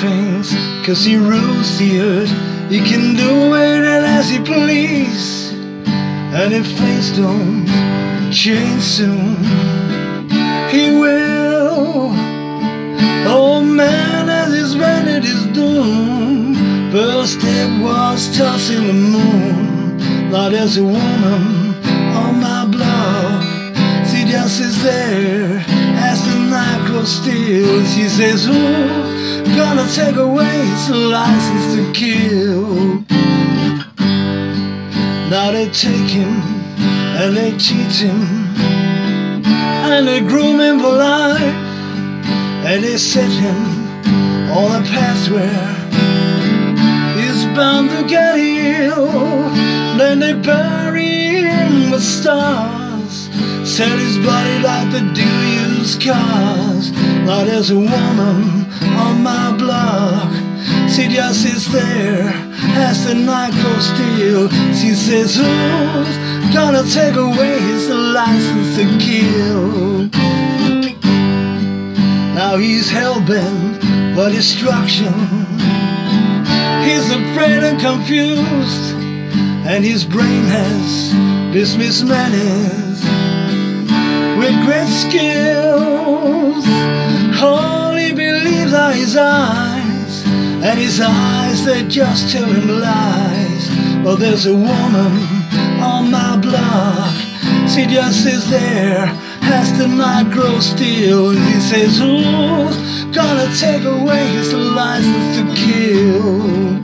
things, 'cause he rules the earth. He can do it as he please, and if things don't change soon, he will. Oh man, as he's rendered his doom. First step was tossing the moon. Now there's a woman on my block. She just is there as the night grows still. She says, who's gonna take away his license to kill? Now they take him and they teach him and they groom him for life, and they set him on a path where he's bound to get healed. Then they bury him with stars, set his body like they do used cars. Now there's a woman on my block. She just sits there as the night grows still. She says, who's gonna take away his license to kill? Now he's hell-bent for destruction. He's afraid and confused, and his brain has dismissed menace with great skills. All he believes are his eyes, and his eyes, they just tell him lies. Well, there's a woman on my block. She just sits there as the night grows still, and he says, who's gonna take away his license to kill?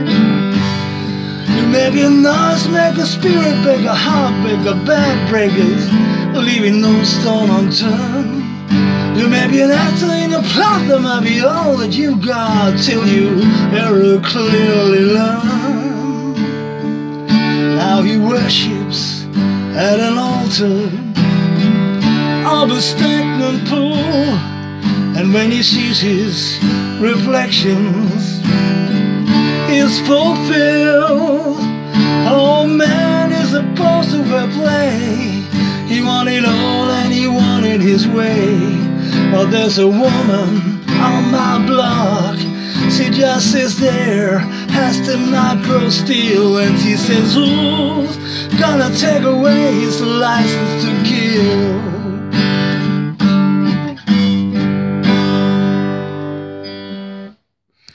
You may be a nurse, make a spirit breaker, heartbreaker, backbreakers, leaving no stone unturned. You may be an actor in a plot that might be all that you got till you ever clearly learn. Now he worships at an altar of a stagnant pool, and when he sees his reflections, he's fulfilled. Oh man is supposed to fair play. He wanted all and he wanted his way. Well, there's a woman on my block. She just sits there as the night grows still, and she says, who's gonna take away his license to kill?